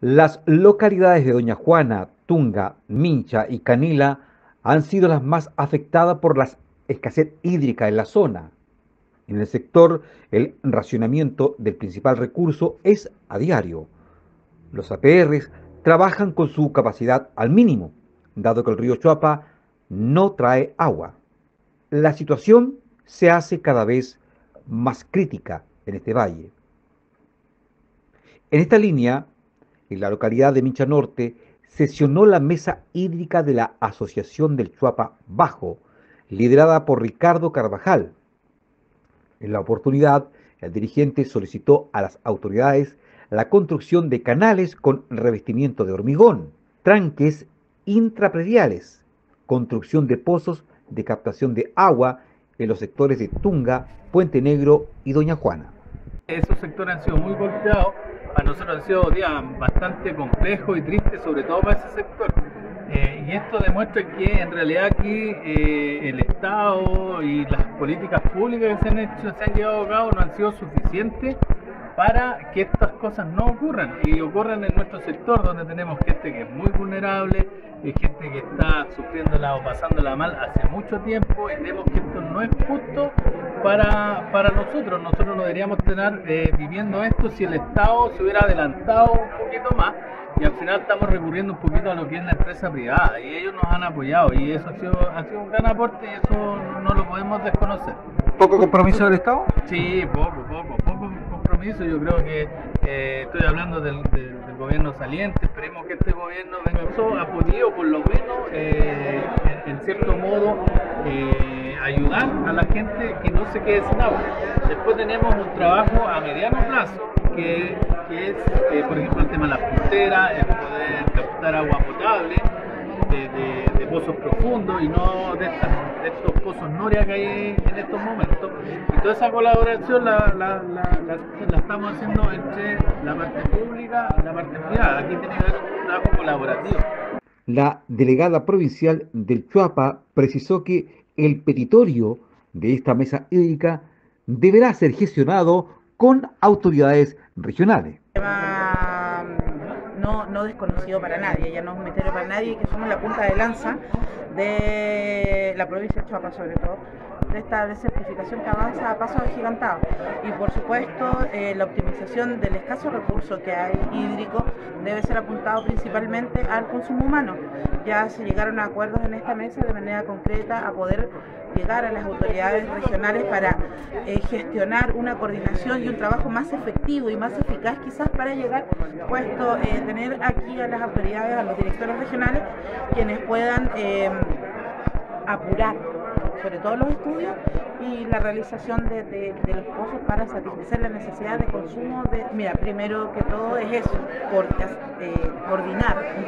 Las localidades de Doña Juana, Tunga, Mincha y Canila han sido las más afectadas por la escasez hídrica en la zona. En el sector, el racionamiento del principal recurso es a diario. Los APRs trabajan con su capacidad al mínimo, dado que el río Choapa no trae agua. La situación se hace cada vez más crítica en este valle. En esta línea, en la localidad de Mincha Norte, sesionó la mesa hídrica de la Asociación del Chuapa Bajo, liderada por Ricardo Carvajal. En la oportunidad, el dirigente solicitó a las autoridades la construcción de canales con revestimiento de hormigón, tranques intraprediales, construcción de pozos de captación de agua en los sectores de Tunga, Puente Negro y Doña Juana. Esos sectores han sido muy golpeados, para nosotros han sido días bastante complejos y tristes, sobre todo para ese sector. Y esto demuestra que en realidad aquí el Estado y las políticas públicas que se han llevado a cabo no han sido suficientes para que estas cosas no ocurran y ocurran en nuestro sector, donde tenemos gente que es muy vulnerable, gente que está sufriéndola o pasándola mal hace mucho tiempo, y vemos que esto no es justo para nosotros. Nosotros no deberíamos tener viviendo esto si el Estado se hubiera adelantado un poquito más, y al final estamos recurriendo un poquito a lo que es la empresa privada, y ellos nos han apoyado, y eso ha sido un gran aporte, y eso no lo podemos desconocer. ¿Poco compromiso del Estado? Sí, poco compromiso. Yo creo que estoy hablando del gobierno saliente. Esperemos que este gobierno venga a podido, por lo menos, en cierto modo, ayudar a la gente que no se quede sin agua. Después tenemos un trabajo a mediano plazo, que es, por ejemplo, el tema de las fronteras, el poder captar agua potable de pozos profundos y no de estos pozos noria que hay en estos momentos. Y toda esa colaboración la estamos haciendo entre la parte pública y la parte privada. Aquí tiene que haber un trabajo colaborativo. La delegada provincial del Chuapa precisó que el petitorio de esta mesa hídrica deberá ser gestionado con autoridades regionales. No desconocido para nadie, ya no es un misterio para nadie, que somos la punta de lanza de la provincia de Chuapa, sobre todo, de esta desertificación que avanza a pasos agigantados. Y por supuesto, la optimización del escaso recurso que hay hídrico debe ser apuntado principalmente al consumo humano. Ya se llegaron a acuerdos en esta mesa de manera concreta a poder llegar a las autoridades regionales para gestionar una coordinación y un trabajo más efectivo y más eficaz, quizás, para llegar, puesto tener aquí a las autoridades, a los directores regionales, quienes puedan apurar sobre todo los estudios y la realización de los pozos para satisfacer la necesidad de consumo de... Mira, primero que todo es eso, coordinar un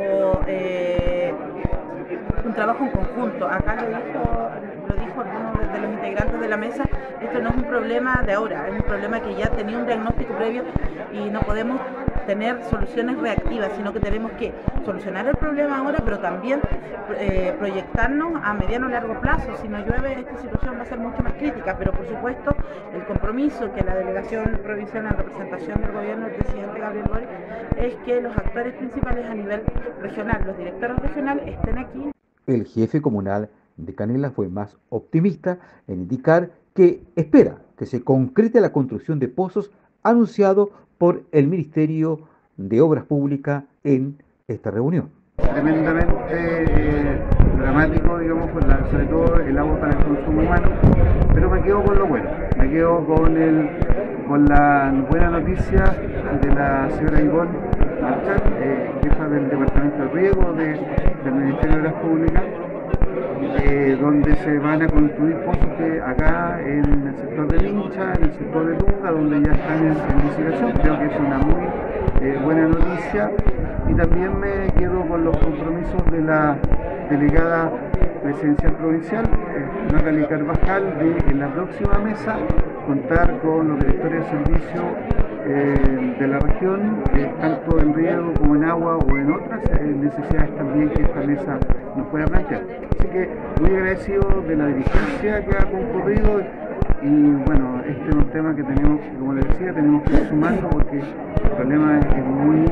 trabajo en conjunto. Acá lo dijo alguno de los integrantes de la mesa, esto no es un problema de ahora, es un problema que ya tenía un diagnóstico previo y no podemos tener soluciones reactivas, sino que tenemos que solucionar el problema ahora, pero también proyectarnos a mediano o largo plazo. Si no llueve, esta situación va a ser mucho más crítica, pero por supuesto el compromiso que la delegación provincial en representación del gobierno del presidente Gabriel Boric es que los actores principales a nivel regional, los directores regionales, estén aquí. El jefe comunal de Canela fue más optimista en indicar que espera que se concrete la construcción de pozos anunciado por el Ministerio de Obras Públicas en esta reunión. Tremendamente dramático, digamos, sobre todo el agua para el consumo humano, pero me quedo con lo bueno, me quedo con la buena noticia de la señora Ivonne Marchal, jefa del Departamento de Riego del Ministerio de Obras Públicas, donde se van a construir pozos acá en el sector de Mincha, en el sector de Tunga, donde ya están en licitación. Creo que es una muy buena noticia, y también me quedo con los compromisos de la delegada presidencial provincial, Natalia Carvajal, de en la próxima mesa contar con los directores de servicio de la región, tanto en riego como en agua o en otras necesidades también que esta mesa nos pueda plantear. Así que muy agradecido de la dirigencia que ha concurrido, y bueno, este es un tema que tenemos, como les decía, tenemos que ir sumando, porque el problema es muy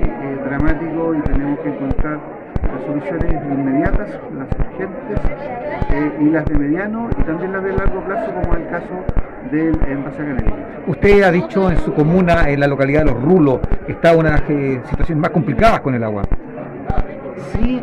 dramático y tenemos que encontrar las soluciones inmediatas, las urgentes y las de mediano y también las de largo plazo, como es el caso del envase canelillo. Usted ha dicho en su comuna, en la localidad de Los Rulos, está en una situación más complicada con el agua. Sí,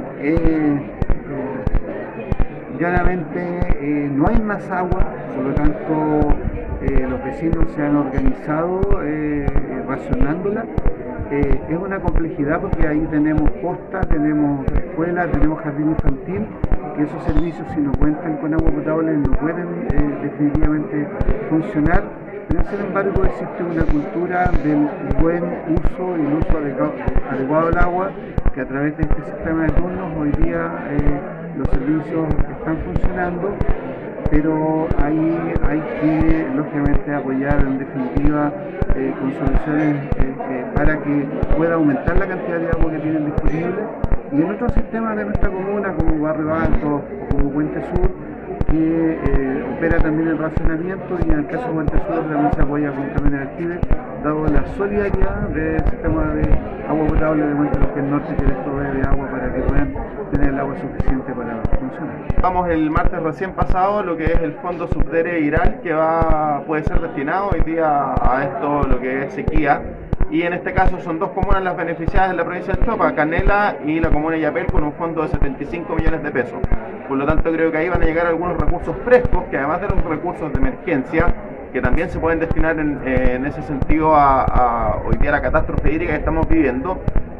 llanamente no hay más agua, por lo tanto los vecinos se han organizado racionándola. Es una complejidad porque ahí tenemos posta, tenemos escuela, tenemos jardín infantil, que esos servicios, si no cuentan con agua potable, no pueden definitivamente funcionar. Pero sin embargo existe una cultura del buen uso y el uso adecuado del agua, que a través de este sistema de turnos hoy día los servicios están funcionando, pero ahí hay que lógicamente apoyar en definitiva con soluciones para que pueda aumentar la cantidad de agua que tienen disponible. Y en otros sistemas de nuestra comuna, como Barrio Alto o como Puente Sur, que opera también el racionamiento, y en el caso de Puente Sur también se apoya con camiones actives, dado la solidaridad del sistema de agua potable de Puente Sur Norte, que les provee de agua para que puedan tener el agua suficiente para funcionar. Vamos el martes recién pasado lo que es el fondo Subdere IRAL, que puede ser destinado hoy día a esto, lo que es sequía. Y en este caso son dos comunas las beneficiadas en la provincia del Choapa, Canela y la comuna de Yapel, con un fondo de 75 millones de pesos. Por lo tanto, creo que ahí van a llegar algunos recursos frescos, que además de los recursos de emergencia, que también se pueden destinar en ese sentido a hoy día la catástrofe hídrica que estamos viviendo,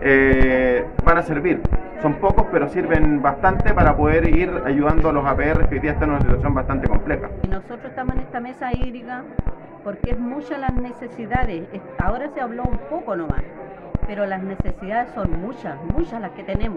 van a servir. Son pocos, pero sirven bastante para poder ir ayudando a los APR que hoy día están en una situación bastante compleja. Nosotros estamos en esta mesa hídrica porque es muchas las necesidades. Ahora se habló un poco nomás, pero las necesidades son muchas las que tenemos.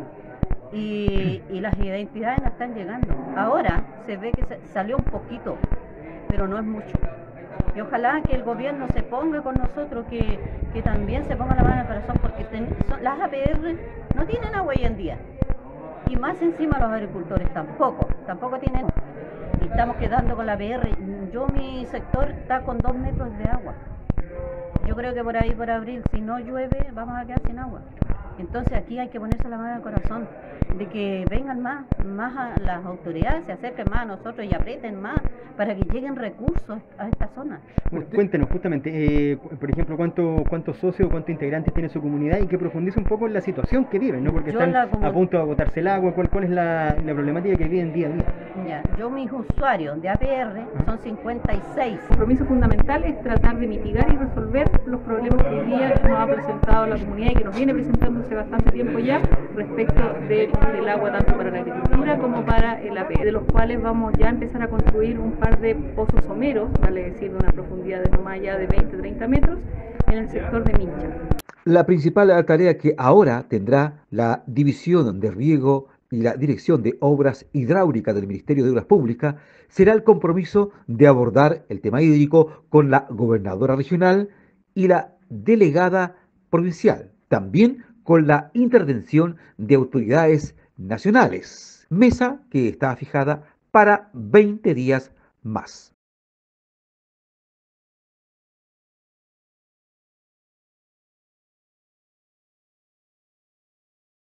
Y las identidades no están llegando. Ahora se ve que salió un poquito, pero no es mucho. Y ojalá que el gobierno se ponga con nosotros, que también se ponga la mano al corazón, porque las APR no tienen agua hoy en día. Y más encima los agricultores tampoco tienen. Y estamos quedando con la APR. Mi sector está con 2 metros de agua. Yo creo que por ahí, por abril, si no llueve, vamos a quedar sin agua. Entonces aquí hay que ponerse la mano al corazón, de que vengan más a las autoridades, se acerquen más a nosotros y aprieten más para que lleguen recursos a esta zona. Cuéntenos justamente, por ejemplo, cuántos socios, cuántos integrantes tiene su comunidad, y que profundice un poco en la situación que viven, ¿no? Porque están a punto de agotarse el agua. ¿Cuál es la problemática que viven día a día? Mis usuarios de APR son 56. El compromiso fundamental es tratar de mitigar y resolver los problemas que hoy día nos ha presentado la comunidad y que nos viene presentando hace bastante tiempo ya respecto del agua, tanto para la agricultura como para el APR, de los cuales vamos ya a empezar a construir un par de pozos someros, vale decir, de una profundidad de no más allá de 20-30 metros, en el sector de Mincha. La principal tarea que ahora tendrá la División de Riego y la Dirección de Obras Hidráulicas del Ministerio de Obras Públicas será el compromiso de abordar el tema hídrico con la gobernadora regional y la delegada provincial, también con la intervención de autoridades nacionales, mesa que está fijada para 20 días más.